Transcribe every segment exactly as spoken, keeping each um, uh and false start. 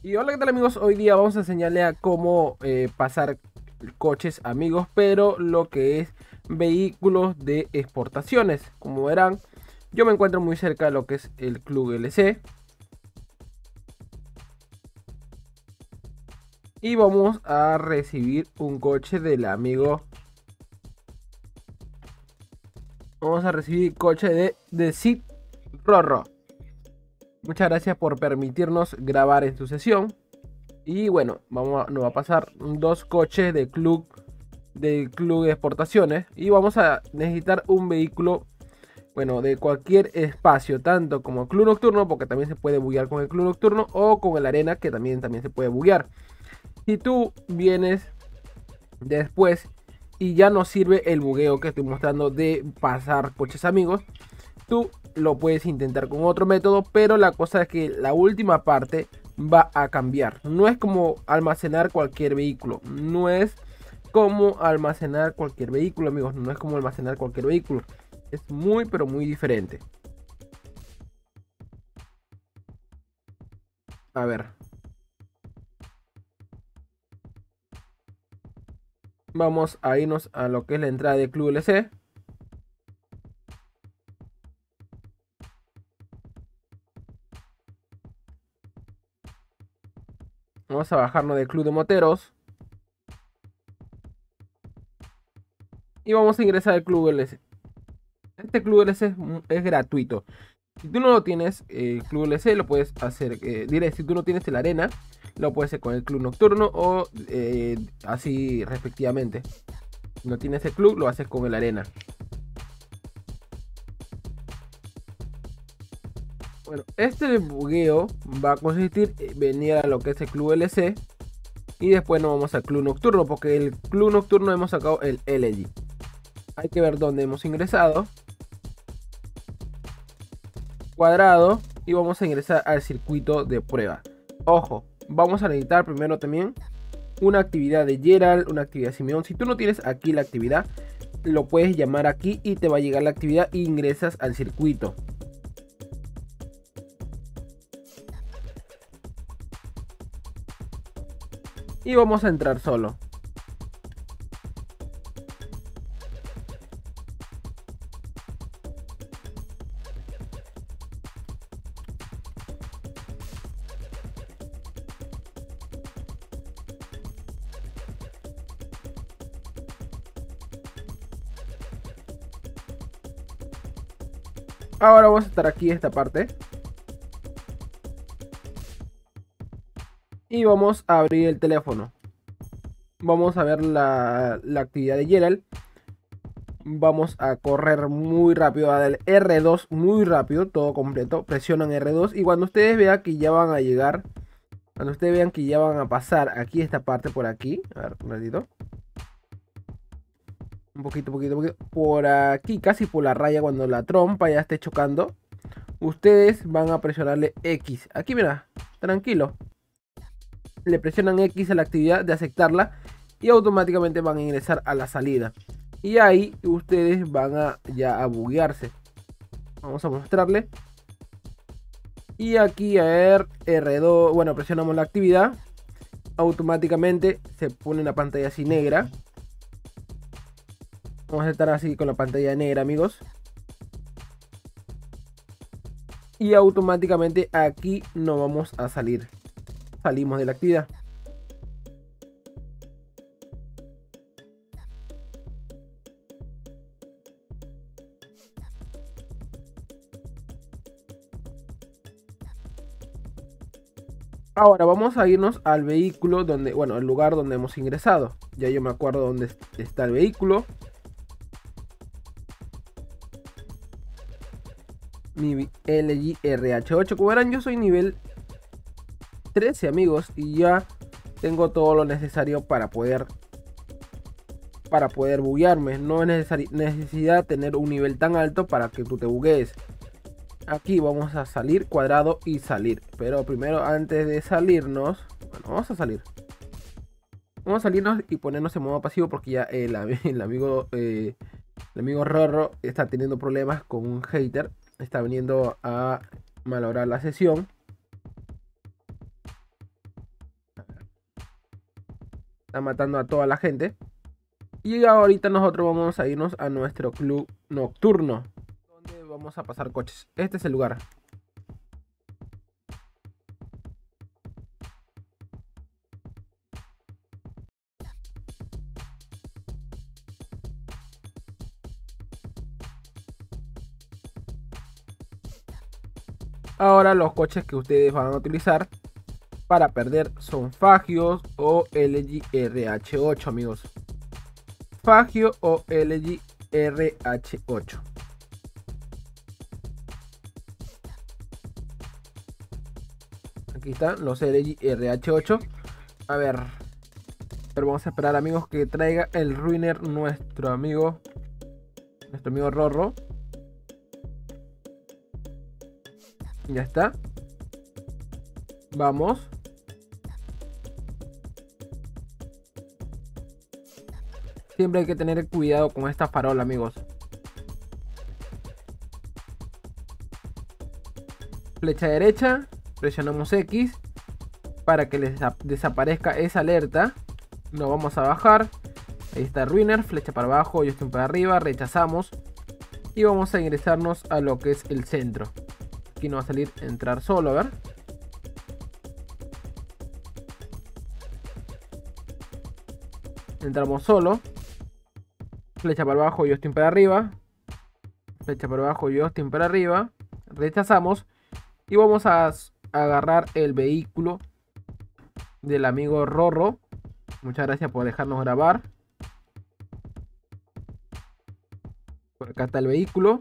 Y hola, ¿qué tal amigos? Hoy día vamos a enseñarle a cómo eh, pasar coches amigos, pero lo que es vehículos de exportaciones. Como verán, yo me encuentro muy cerca de lo que es el Club L C. Y vamos a recibir un coche del amigo. Vamos a recibir coche de, de Sid Rorro. Muchas gracias por permitirnos grabar en su sesión. Y bueno, vamos a, nos va a pasar dos coches de club del club de exportaciones. Y vamos a necesitar un vehículo, bueno, de cualquier espacio, tanto como club nocturno, porque también se puede buguear con el club nocturno, o con el arena, que también, también se puede buguear. Si tú vienes después y ya no sirve el bugueo que estoy mostrando de pasar coches amigos, tú lo puedes intentar con otro método, pero la cosa es que la última parte va a cambiar. No es como almacenar cualquier vehículo, no es como almacenar cualquier vehículo, amigos, no es como almacenar cualquier vehículo, es muy pero muy diferente. A ver, vamos a irnos a lo que es la entrada de Club L C. Vamos a bajarnos del Club de Moteros y vamos a ingresar al Club L C. Este Club L C es, es gratuito. Si tú no lo tienes, el eh, Club L C lo puedes hacer, eh, diré, si tú no tienes el arena, lo puedes hacer con el Club Nocturno o eh, así respectivamente. Si no tienes el club, lo haces con el arena. Bueno, este bugueo va a consistir en venir a lo que es el Club L C y después nos vamos al Club Nocturno, porque el Club Nocturno hemos sacado el L G. Hay que ver dónde hemos ingresado. Cuadrado, y vamos a ingresar al circuito de prueba. Ojo, vamos a necesitar primero también una actividad de Gerald, una actividad de Simeón. Si tú no tienes aquí la actividad, lo puedes llamar aquí y te va a llegar la actividad e ingresas al circuito. Y vamos a entrar solo. Ahora vamos a estar aquí en esta parte. Y vamos a abrir el teléfono. Vamos a ver la, la actividad de Gerald. Vamos a correr muy rápido, a dar R dos muy rápido, todo completo. Presionan R dos y cuando ustedes vean que ya van a llegar, cuando ustedes vean que ya van a pasar aquí esta parte por aquí, a ver, un ratito. Un poquito, poquito, poquito. Por aquí, casi por la raya, cuando la trompa ya esté chocando, ustedes van a presionarle X. Aquí, mira, tranquilo. Le presionan X a la actividad de aceptarla y automáticamente van a ingresar a la salida. Y ahí ustedes van a ya a buguearse. Vamos a mostrarle. Y aquí a ver, R dos, bueno, presionamos la actividad. Automáticamente se pone una pantalla así negra. Vamos a estar así con la pantalla negra, amigos. Y automáticamente aquí no vamos a salir. Salimos de la actividad. Ahora vamos a irnos al vehículo donde, bueno, el lugar donde hemos ingresado. Ya yo me acuerdo dónde está el vehículo. Mi L G R H ocho. Como verán, yo soy nivel trece, amigos, y ya tengo todo lo necesario para poder para poder buguearme. No es necesari necesidad tener un nivel tan alto para que tú te buguees. Aquí vamos a salir, cuadrado y salir. Pero primero, antes de salirnos, bueno, vamos a salir. Vamos a salirnos y ponernos en modo pasivo porque ya el, el amigo eh, el amigo Rorro está teniendo problemas con un hater. Está viniendo a malograr la sesión. Está matando a toda la gente. Y ahorita nosotros vamos a irnos a nuestro club nocturno, donde vamos a pasar coches. Este es el lugar. Ahora los coches que ustedes van a utilizar para perder son Fagio o L G R H ocho, amigos. Fagio o L G R H ocho. Aquí están los L G R H ocho. A ver. Pero vamos a esperar, amigos, que traiga el Ruiner nuestro amigo. Nuestro amigo Rorro. Ya está. Vamos. Siempre hay que tener cuidado con esta farola, amigos. Flecha derecha. Presionamos X para que les desaparezca esa alerta. Nos vamos a bajar. Ahí está Ruiner. Flecha para abajo. Yo estoy para arriba. Rechazamos. Y vamos a ingresarnos a lo que es el centro. Aquí nos va a salir entrar solo, a ver. Entramos solo. Flecha para abajo, yo estoy para arriba. Flecha para abajo, yo estoy para arriba. Rechazamos. Y vamos a agarrar el vehículo del amigo Rorro. Muchas gracias por dejarnos grabar. Por acá está el vehículo.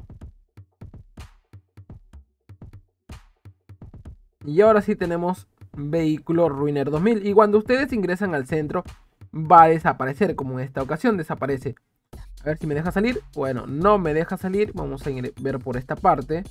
Y ahora sí tenemos vehículo Ruiner dos mil. Y cuando ustedes ingresan al centro, va a desaparecer, como en esta ocasión desaparece. A ver si me deja salir. Bueno, no me deja salir. Vamos a ver por esta parte.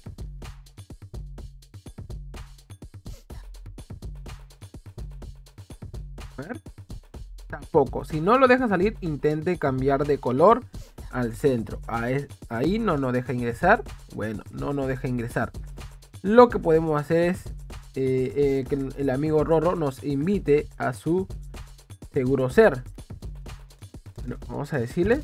A ver. Tampoco. Si no lo deja salir, intente cambiar de color al centro. Ahí no nos deja ingresar. Bueno, no nos deja ingresar. Lo que podemos hacer es eh, eh, que el amigo Rorro nos invite a su seguro ser. Bueno, vamos a decirle.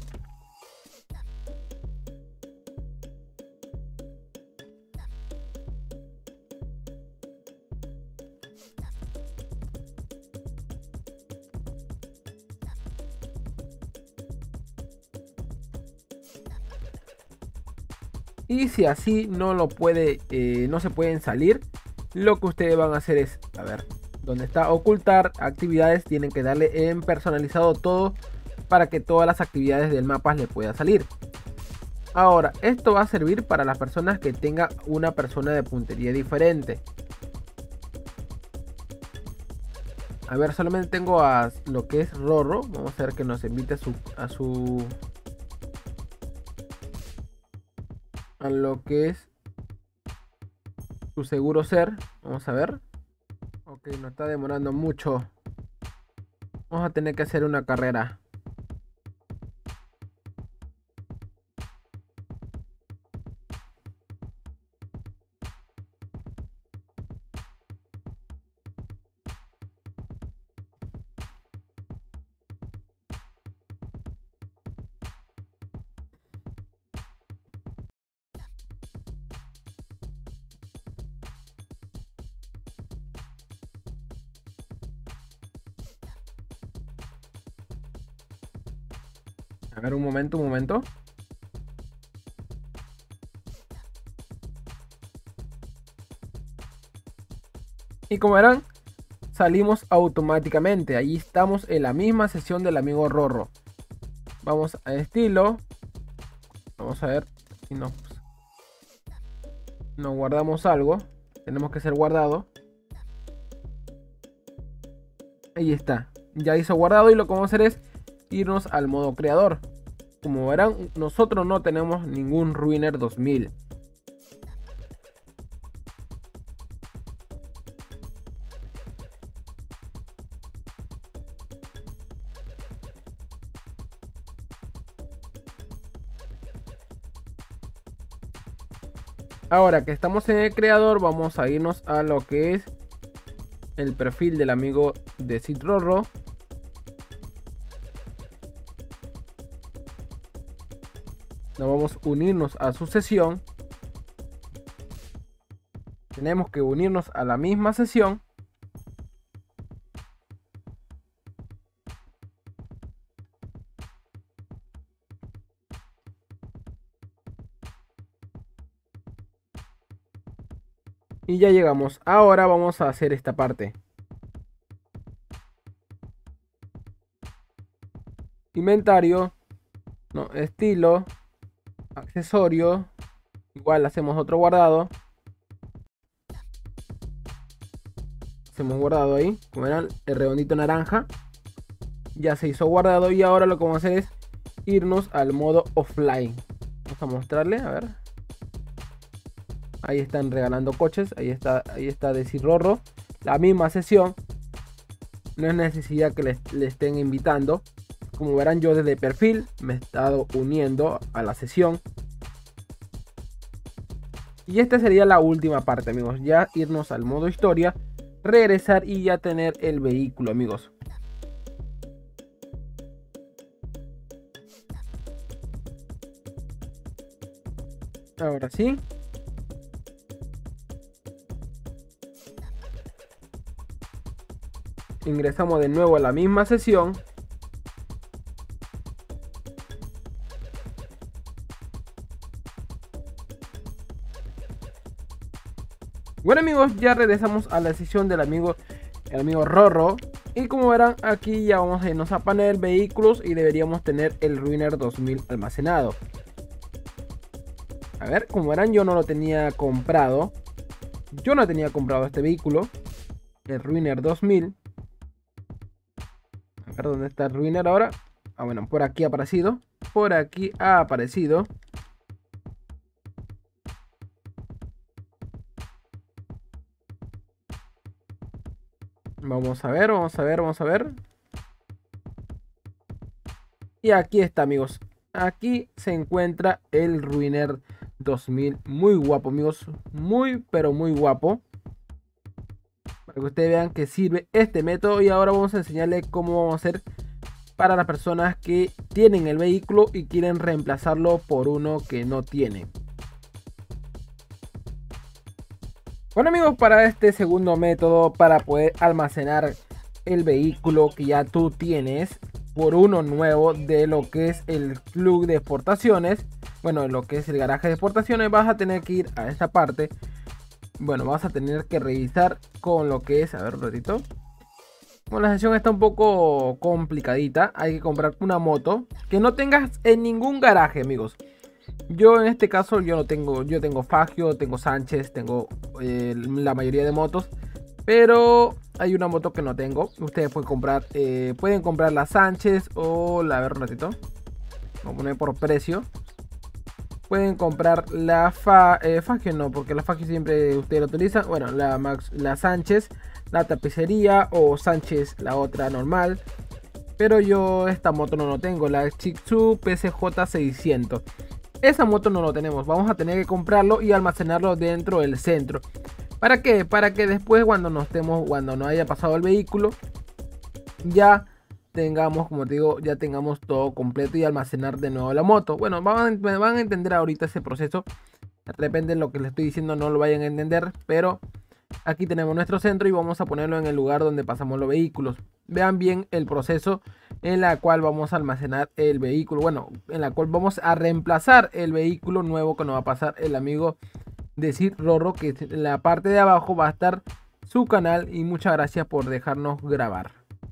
Y si así no lo puede, eh, no se pueden salir, lo que ustedes van a hacer es, a ver, donde está ocultar actividades, tienen que darle en personalizado todo para que todas las actividades del mapa le pueda salir. Ahora, esto va a servir para las personas que tengan una persona de puntería diferente. A ver, solamente tengo a lo que es Rorro. Vamos a ver que nos invite a su... A su a lo que es su seguro ser. Vamos a ver. Ok, nos está demorando mucho. Vamos a tener que hacer una carrera. A ver, un momento, un momento. Y como verán, salimos automáticamente. Allí estamos en la misma sesión del amigo Rorro. Vamos a estilo. Vamos a ver si nos, nos guardamos algo. Tenemos que ser guardado. Ahí está. Ya hizo guardado y lo que vamos a hacer es irnos al modo creador. Como verán, nosotros no tenemos ningún Ruiner dos mil. Ahora que estamos en el creador, vamos a irnos a lo que es el perfil del amigo de Sid Rorro. nos vamos a unirnos a su sesión. Tenemos que unirnos a la misma sesión. Y ya llegamos. Ahora vamos a hacer esta parte. Inventario. No, estilo. Accesorio. Igual hacemos otro guardado. Hacemos guardado ahí. Como verán, el redondito naranja. Ya se hizo guardado. Y ahora lo que vamos a hacer es irnos al modo offline. Vamos a mostrarle. A ver. Ahí están regalando coches. Ahí está, ahí está Decir Rorro. La misma sesión. No es necesidad que le, le estén invitando. Como verán, yo desde perfil me he estado uniendo a la sesión. Y esta sería la última parte, amigos. Ya irnos al modo historia. Regresar y ya tener el vehículo, amigos. Ahora sí. Ingresamos de nuevo a la misma sesión. Bueno, amigos, ya regresamos a la sesión del amigo, el amigo Rorro. Y como verán, aquí ya vamos a irnos a panel vehículos y deberíamos tener el Ruiner dos mil almacenado. A ver, como verán, yo no lo tenía comprado. Yo no tenía comprado este vehículo, el Ruiner dos mil. A ver, ¿dónde está el Ruiner ahora? Ah, bueno, por aquí ha aparecido. Por aquí ha aparecido. Vamos a ver, vamos a ver, vamos a ver. Y aquí está, amigos. Aquí se encuentra el Ruiner dos mil. Muy guapo, amigos. Muy, pero muy guapo. Para que ustedes vean que sirve este método. Y ahora vamos a enseñarles cómo vamos a hacer para las personas que tienen el vehículo y quieren reemplazarlo por uno que no tiene. Bueno, amigos, para este segundo método, para poder almacenar el vehículo que ya tú tienes por uno nuevo de lo que es el club de exportaciones, bueno, lo que es el garaje de exportaciones, vas a tener que ir a esta parte. Bueno, vas a tener que revisar con lo que es, a ver un ratito. Bueno, la sesión está un poco complicadita. Hay que comprar una moto que no tengas en ningún garaje, amigos. Yo en este caso yo no tengo, yo tengo Fagio, tengo Sánchez, tengo eh, la mayoría de motos, pero hay una moto que no tengo. Ustedes pueden comprar, eh, pueden comprar la Sánchez o la, a ver un ratito, vamos a poner por precio. Pueden comprar la Fa, eh, Fagio no, porque la Fagio siempre ustedes la utilizan. Bueno, la Max, la Sánchez, la tapicería o Sánchez la otra normal. Pero yo esta moto no lo tengo, la Shih-Tzu P C J seiscientos. Esa moto no lo tenemos, vamos a tener que comprarlo y almacenarlo dentro del centro. ¿Para qué? Para que después cuando nos estemos, cuando nos haya pasado el vehículo, ya tengamos, como te digo, ya tengamos todo completo y almacenar de nuevo la moto. Bueno, van, van a entender ahorita ese proceso. De repente lo que les estoy diciendo no lo vayan a entender, pero aquí tenemos nuestro centro y vamos a ponerlo en el lugar donde pasamos los vehículos. Vean bien el proceso en la cual vamos a almacenar el vehículo. Bueno, en la cual vamos a reemplazar el vehículo nuevo que nos va a pasar el amigo Decir Rorro, que en la parte de abajo va a estar su canal. Y muchas gracias por dejarnos grabar.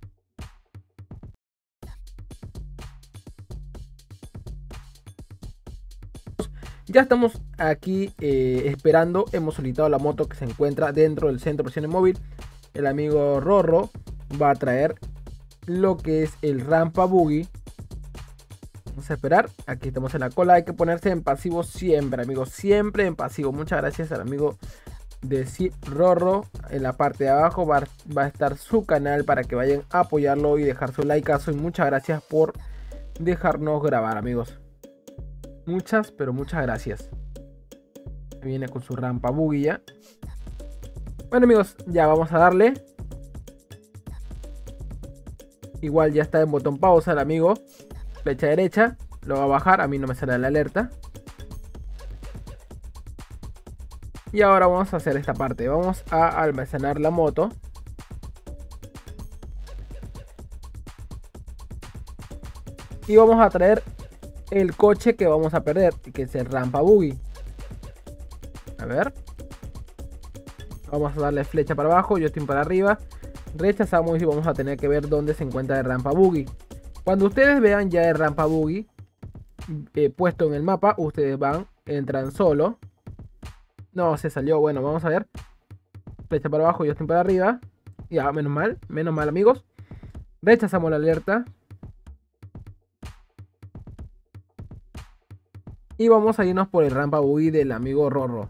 Ya estamos aquí eh, esperando. Hemos solicitado la moto que se encuentra dentro del centro de operaciones móvil. El amigo Rorro va a traer lo que es el rampa buggy. Vamos a esperar. Aquí estamos en la cola. Hay que ponerse en pasivo siempre, amigos. Siempre en pasivo. Muchas gracias al amigo Decir Rorro. En la parte de abajo va, va a estar su canal para que vayan a apoyarlo y dejar su likeazo. Y muchas gracias por dejarnos grabar, amigos. Muchas, pero muchas gracias. Viene con su rampa buggy ya. Bueno, amigos, ya vamos a darle. Igual ya está en botón pausa el amigo. Flecha derecha. Lo va a bajar. A mí no me sale la alerta. Y ahora vamos a hacer esta parte. Vamos a almacenar la moto. Y vamos a traer el coche que vamos a perder, que es el Rampa Buggy. A ver. Vamos a darle flecha para abajo, yo estoy para arriba. Rechazamos y vamos a tener que ver dónde se encuentra el Rampa Buggy. Cuando ustedes vean ya el Rampa Buggy eh, puesto en el mapa, ustedes van, entran solo. No, se salió. Bueno, vamos a ver. Flecha para abajo, yo estoy para arriba. Ya, menos mal, menos mal, amigos. Rechazamos la alerta. Y vamos a irnos por el Rampa Buggy del amigo Rorro.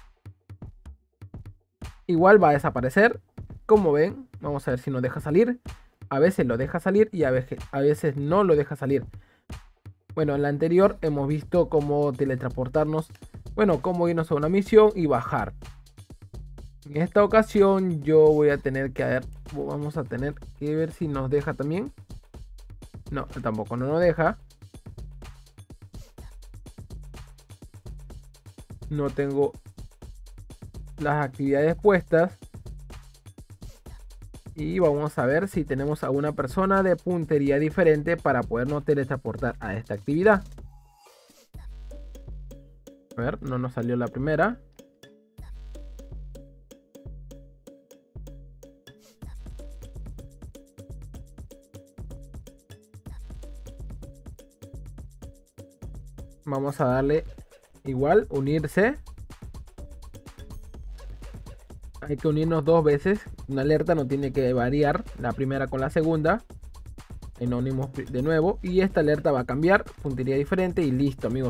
Igual va a desaparecer. Como ven, vamos a ver si nos deja salir. A veces lo deja salir y a veces, a veces no lo deja salir. Bueno, en la anterior hemos visto cómo teletransportarnos. Bueno, cómo irnos a una misión y bajar. En esta ocasión yo voy a tener que ver. Vamos a tener que ver si nos deja también. No, tampoco no nos deja. No tengo las actividades puestas. Y vamos a ver si tenemos a una persona de puntería diferente para podernos teletransportar a esta actividad. A ver, no nos salió la primera. Vamos a darle igual, unirse. Hay que unirnos dos veces. Una alerta no tiene que variar la primera con la segunda. Y nos unimos de nuevo. Y esta alerta va a cambiar. Puntería diferente y listo, amigos.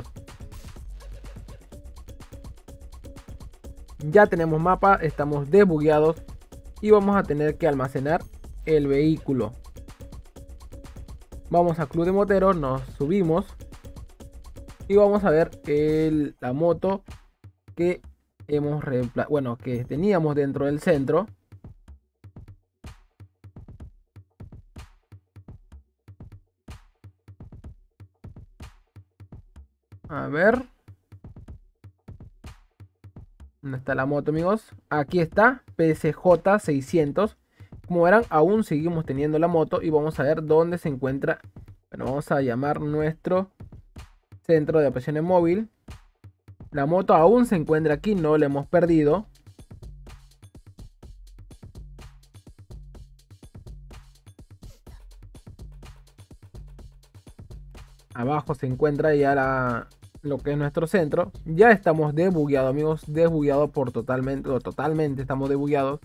Ya tenemos mapa. Estamos desbugueados. Y vamos a tener que almacenar el vehículo. Vamos a Club de Moteros. Nos subimos. Y vamos a ver el, la moto que hemos reemplazado, bueno, que teníamos dentro del centro. A ver. ¿Dónde está la moto, amigos? Aquí está, P S J seiscientos. Como verán, aún seguimos teniendo la moto y vamos a ver dónde se encuentra. Bueno, vamos a llamar nuestro centro de operaciones móvil. La moto aún se encuentra aquí, no la hemos perdido. Abajo se encuentra ya la, lo que es nuestro centro. Ya estamos desbugueados, amigos. Desbugueados por totalmente, o totalmente estamos desbugueados.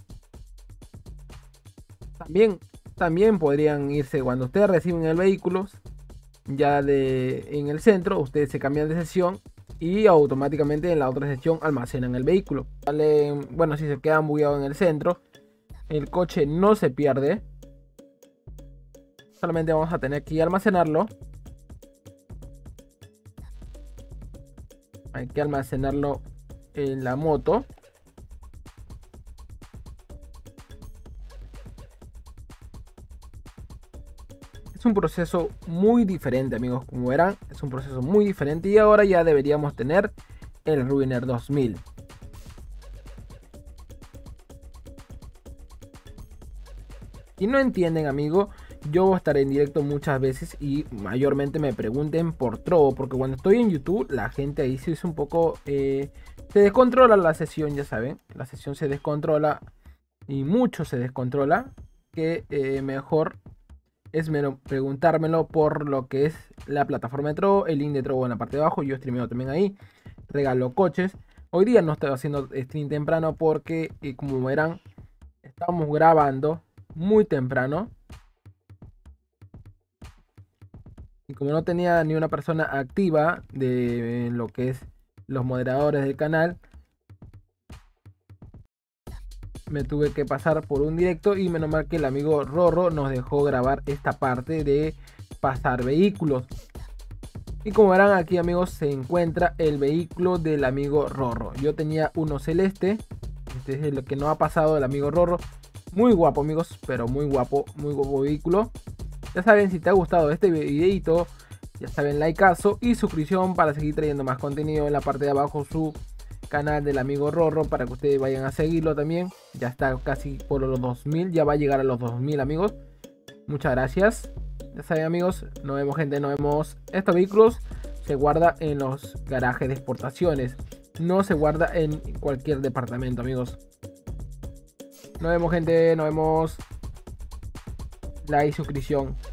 También, también podrían irse cuando ustedes reciben el vehículo. Ya de, en el centro, ustedes se cambian de sesión. Y automáticamente en la otra sección almacenan el vehículo. Vale, bueno, si se quedan bugueados en el centro, el coche no se pierde. Solamente vamos a tener que almacenarlo. Hay que almacenarlo en la moto. Es un proceso muy diferente, amigos, como verán, es un proceso muy diferente y ahora ya deberíamos tener el Ruiner dos mil. Si no entienden, amigo, yo estaré en directo muchas veces y mayormente me pregunten por Trovo, porque cuando estoy en YouTube la gente ahí se es un poco... Eh, se descontrola la sesión, ya saben, la sesión se descontrola y mucho se descontrola, que eh, mejor... es menos preguntármelo por lo que es la plataforma de Trovo, el link de Trovo en la parte de abajo. Yo streameo también ahí, regalo coches. Hoy día no estoy haciendo stream temprano porque, eh, como verán, estamos grabando muy temprano. Y como no tenía ni una persona activa de lo que es los moderadores del canal, me tuve que pasar por un directo y menos mal que el amigo Rorro nos dejó grabar esta parte de pasar vehículos. Y como verán aquí, amigos, se encuentra el vehículo del amigo Rorro. Yo tenía uno celeste, este es lo que nos ha pasado el amigo Rorro. Muy guapo, amigos, pero muy guapo, muy guapo vehículo. Ya saben, si te ha gustado este videito, ya saben, likeazo y suscripción para seguir trayendo más contenido. En la parte de abajo su canal del amigo Rorro para que ustedes vayan a seguirlo también. Ya está casi por los dos mil, ya va a llegar a los dos mil, amigos. Muchas gracias. Ya saben, amigos, nos vemos, gente, nos vemos. Estos vehículos se guarda en los garajes de exportaciones, no se guarda en cualquier departamento, amigos. Nos vemos, gente, nos vemos. Like, suscripción.